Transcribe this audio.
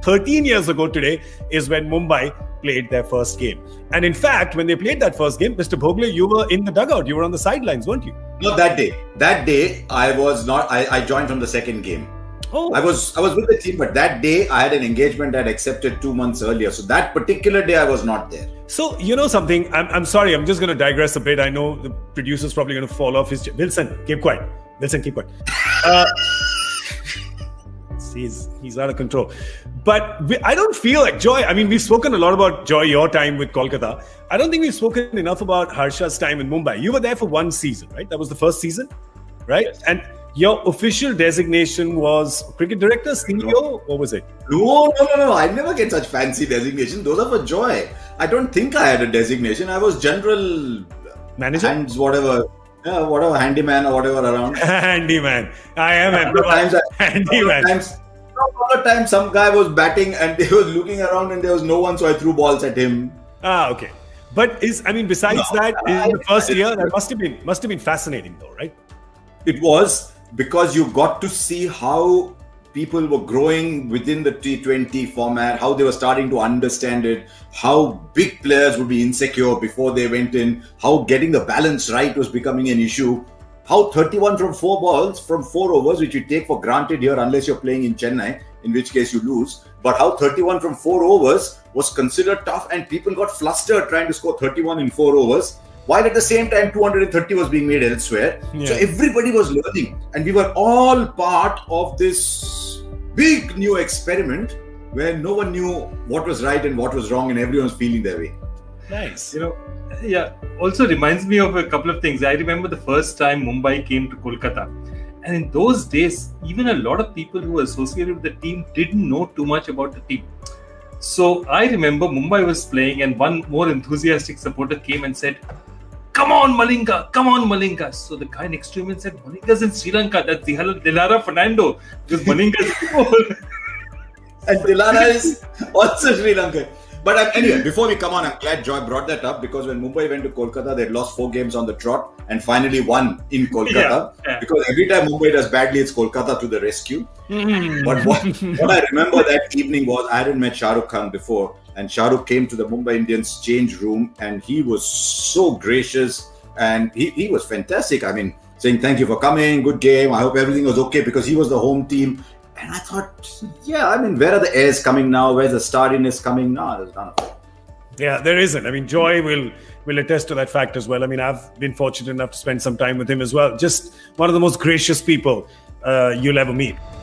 13 years ago today is when Mumbai played their first game. And in fact, when they played that first game, Mr. Bhogle, you were in the dugout. You were on the sidelines, weren't you? Not that day. That day, I was not. I joined from the second game. Oh. I was with the team, but that day I had an engagement I'd accepted 2 months earlier. So that particular day I was not there. So, you know something, I'm sorry, I'm just going to digress a bit. I know the producer's probably going to fall off his... Wilson, keep quiet. Wilson, keep quiet. He's out of control. But I don't feel like Joy. I mean, we've spoken a lot about Joy, your time with Kolkata. I don't think we've spoken enough about Harsha's time in Mumbai. You were there for one season, right? That was the first season, right? Yes. And your official designation was cricket director, CEO, or was it? No. I never get such fancy designations. Those are for Joy. I don't think I had a designation. I was general manager, hands, whatever, handyman or whatever around. Handyman. I am handyman. Other times, some guy was batting and they was looking around and there was no one, so I threw balls at him. Okay. But besides that, in the first year, that must have been fascinating, though, right? It was, because you got to see how people were growing within the T20 format, how they were starting to understand it, how big players would be insecure before they went in, how getting the balance right was becoming an issue, how 31 from 4 balls, from 4 overs, which you take for granted here unless you're playing in Chennai, in which case you lose, but how 31 from 4 overs was considered tough and people got flustered trying to score 31 in 4 overs. While at the same time, 230 was being made elsewhere. Yeah. So everybody was learning. And we were all part of this big new experiment where no one knew what was right and what was wrong and everyone was feeling their way. Nice. Also reminds me of a couple of things. I remember the first time Mumbai came to Kolkata. And in those days, even a lot of people who were associated with the team didn't know too much about the team. So I remember Mumbai was playing and one more enthusiastic supporter came and said, "Come on, Malinga! Come on, Malinga!" So the guy next to him said, "Malinga's in Sri Lanka. That's Dilara Fernando." Because Malinga's and Dilara is also Sri Lanka. But anyway, before we come on, I'm glad Joy brought that up, because when Mumbai went to Kolkata, they'd lost 4 games on the trot and finally won in Kolkata. Yeah. Because every time Mumbai does badly, it's Kolkata to the rescue. But what I remember that evening was, I hadn't met Shah Rukh Khan before, and Shah Rukh came to the Mumbai Indians change room and he was so gracious and he was fantastic. I mean, saying thank you for coming, good game, I hope everything was okay, because he was the home team. And I thought, where are the airs coming now? Where's the starriness coming now? There's none of it. Yeah, there isn't. I mean, Joy will attest to that fact as well. I mean, I've been fortunate enough to spend some time with him as well. Just one of the most gracious people you'll ever meet.